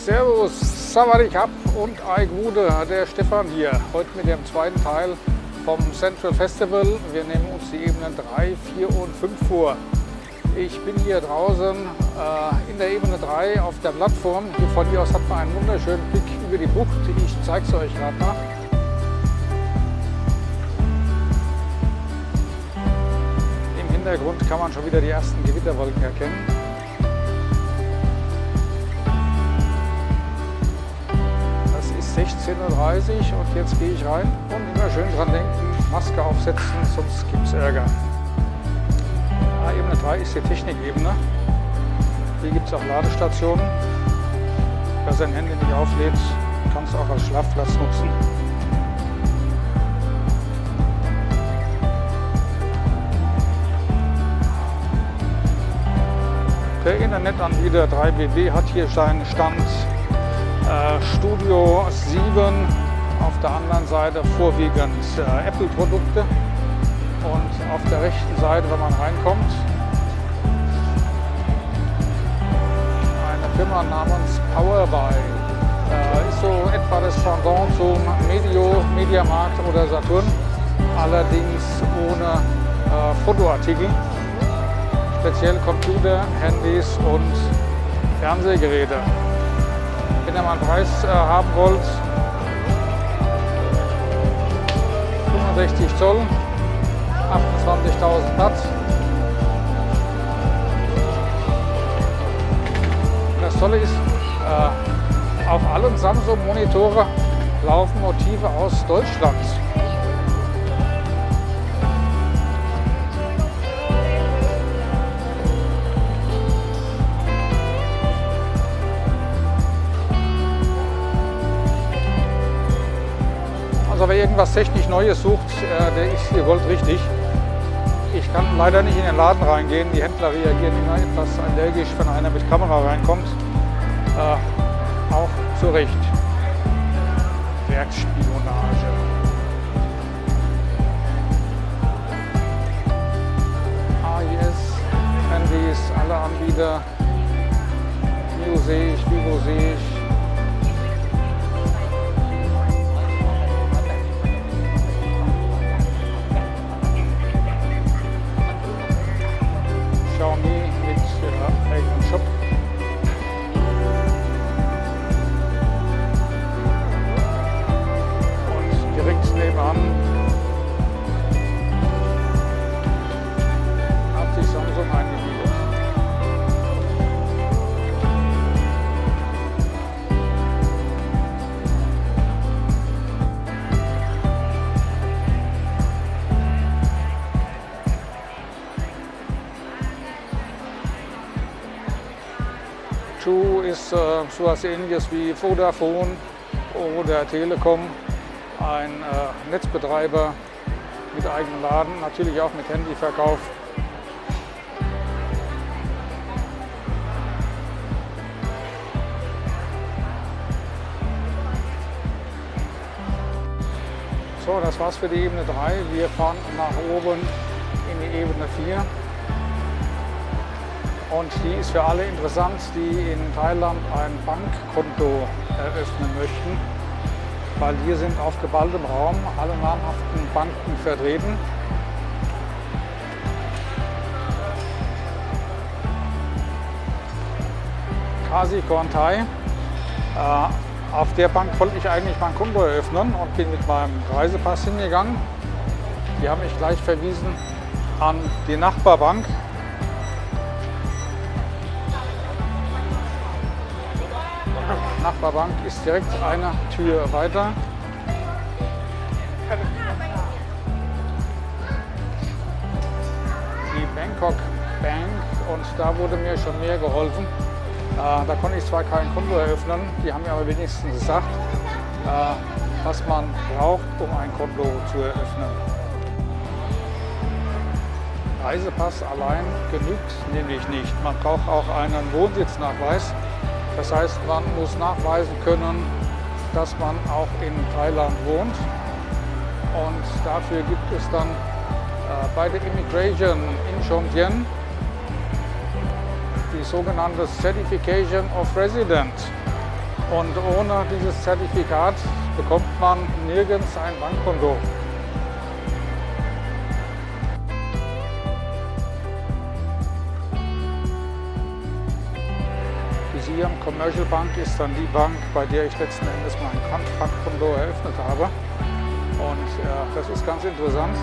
Servus, Sawadikap und Aigude, der Stefan hier. Heute mit dem zweiten Teil vom Central Festival. Wir nehmen uns die Ebenen 3, 4 und 5 vor. Ich bin hier draußen in der Ebene 3 auf der Plattform. Hier von hier aus hat man einen wunderschönen Blick über die Bucht. Ich zeige es euch gerade mal. Im Hintergrund kann man schon wieder die ersten Gewitterwolken erkennen. Das ist 16:30 Uhr und jetzt gehe ich rein und immer schön dran denken, Maske aufsetzen, sonst gibt es Ärger. Ebene 3 ist die Technikebene. Hier gibt es auch Ladestationen. Wer sein Handy nicht auflädt, kann es auch als Schlafplatz nutzen. Der Internetanbieter 3BB hat hier seinen Stand Studio 7. Auf der anderen Seite vorwiegend Apple-Produkte. Und auf der rechten Seite, wenn man reinkommt, eine Firma namens Powerbuy. Ist so etwa das Pendant zum Mediamarkt oder Saturn, allerdings ohne Fotoartikel, speziell Computer, Handys und Fernsehgeräte. Wenn ihr mal einen Preis haben wollt, 65 Zoll. 28.000 Watt. Das Tolle ist, auf allen Samsung-Monitore laufen Motive aus Deutschland. Also wer irgendwas technisch Neues sucht, der ist hier goldrichtig. Ich kann leider nicht in den Laden reingehen. Die Händler reagieren immer etwas allergisch, wenn einer mit Kamera reinkommt. Auch zu Recht. Werksspionage. AIS, Handys, alle Anbieter. Mio sehe ich, Vivo sehe ich. Xiaomi mit eigenem Shop. Und direkt nebenan hat sich Samsung eingemietet. True ist so etwas Ähnliches wie Vodafone oder Telekom, ein Netzbetreiber mit eigenem Laden, natürlich auch mit Handyverkauf. So, das war's für die Ebene 3. Wir fahren nach oben in die Ebene 4. Und die ist für alle interessant, die in Thailand ein Bankkonto eröffnen möchten, weil hier sind auf geballtem Raum alle namhaften Banken vertreten. Kasikorn Thai. Auf der Bank wollte ich eigentlich mein Konto eröffnen und bin mit meinem Reisepass hingegangen. Die haben mich gleich verwiesen an die Nachbarbank. Nachbarbank ist direkt eine Tür weiter. Die Bangkok Bank, und da wurde mir schon mehr geholfen. Da konnte ich zwar kein Konto eröffnen, die haben mir aber wenigstens gesagt, was man braucht, um ein Konto zu eröffnen. Reisepass allein genügt nämlich nicht. Man braucht auch einen Wohnsitznachweis. Das heißt, man muss nachweisen können, dass man auch in Thailand wohnt. Und dafür gibt es dann bei der Immigration in Chongqing die sogenannte Certification of Resident. Und ohne dieses Zertifikat bekommt man nirgends ein Bankkonto. Die Siam Commercial Bank ist dann die Bank, bei der ich letzten Endes mein Bankkonto eröffnet habe. Und das ist ganz interessant.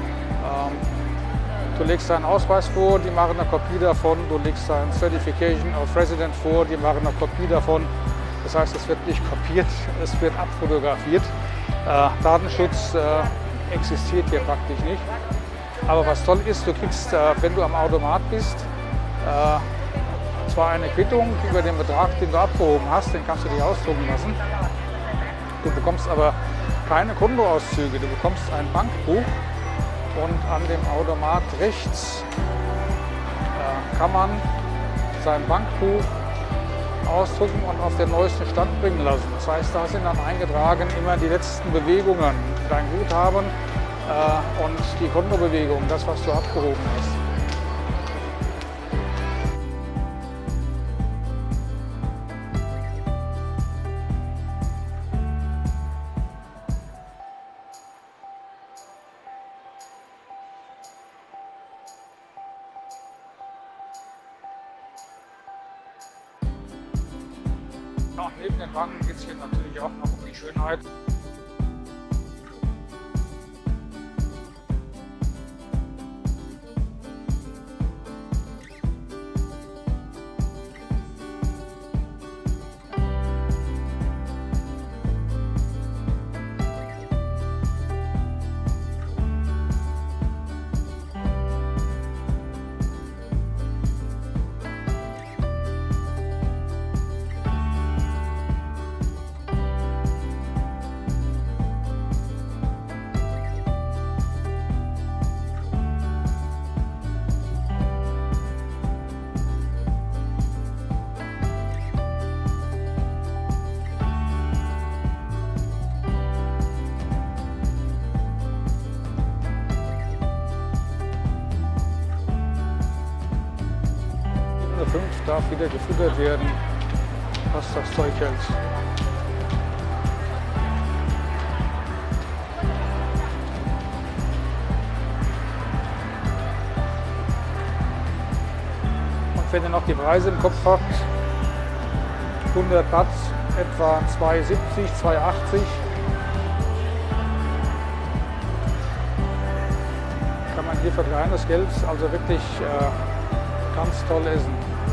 Du legst deinen Ausweis vor, die machen eine Kopie davon. Du legst dein Certification of Resident vor, die machen eine Kopie davon. Das heißt, es wird nicht kopiert, es wird abfotografiert. Datenschutz existiert hier praktisch nicht. Aber was toll ist, du kriegst, wenn du am Automat bist, zwar eine Quittung über den Betrag, den du abgehoben hast, den kannst du dir ausdrucken lassen. Du bekommst aber keine Kontoauszüge, du bekommst ein Bankbuch. Und an dem Automat rechts kann man sein Bankbuch ausdrucken und auf den neuesten Stand bringen lassen. Das heißt, da sind dann eingetragen immer die letzten Bewegungen, dein Guthaben und die Kontobewegung, das, was du abgehoben hast. Ja, neben den Banken geht es hier natürlich auch noch um die Schönheit. Ebene 5 darf wieder gefüttert werden, was das Zeug hält. Und wenn ihr noch die Preise im Kopf habt, 100 Watt etwa 2,70, 2,80. Kann man hier für kleines Geld also wirklich ganz toll essen.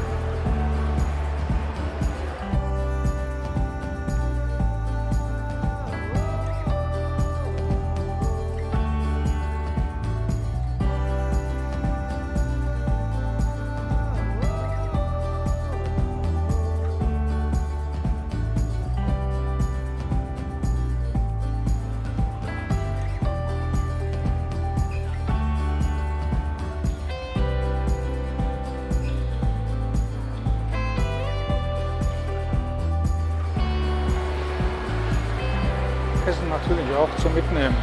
Essen natürlich auch zum Mitnehmen.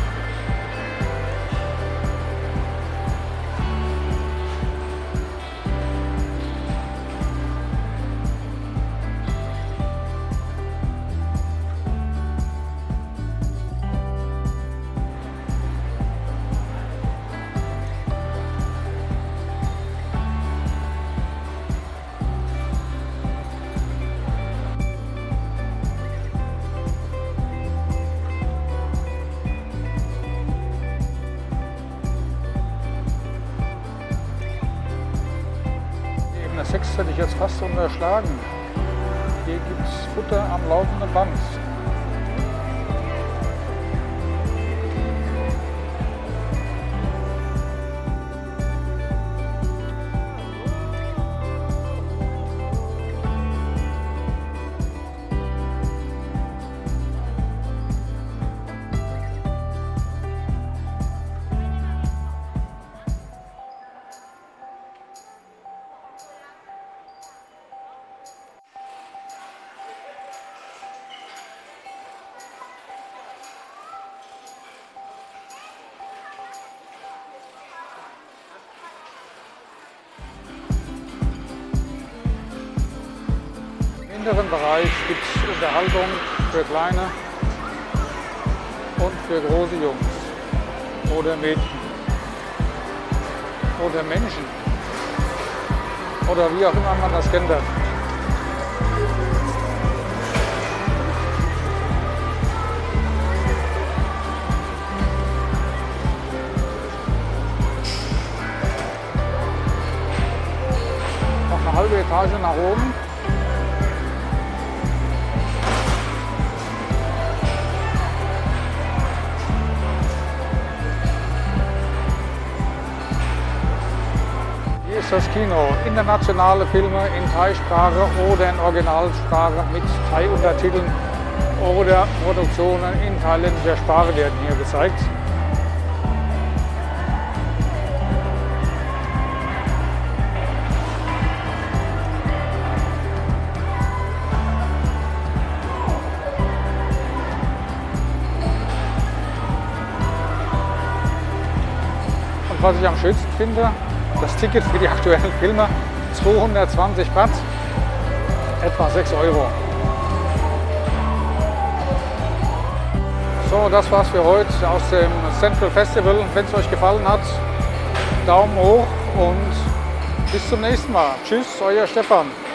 Ebene 6 hätte ich jetzt fast unterschlagen. Hier gibt es Futter am laufenden Band. hinteren Bereich gibt es Unterhaltung für Kleine und für große Jungs oder Mädchen oder Menschen oder wie auch immer man das kennt. Noch eine halbe Etage nach oben. Hier ist das Kino. Internationale Filme in Thai-Sprache oder in Originalsprache mit Thai-Untertiteln oder Produktionen in thailändischer Sprache werden hier gezeigt. Und was ich am schönsten finde, das Ticket für die aktuellen Filme, 220 Baht, etwa 6 Euro. So, das war's für heute aus dem Central Festival. Wenn es euch gefallen hat, Daumen hoch und bis zum nächsten Mal. Tschüss, euer Stefan.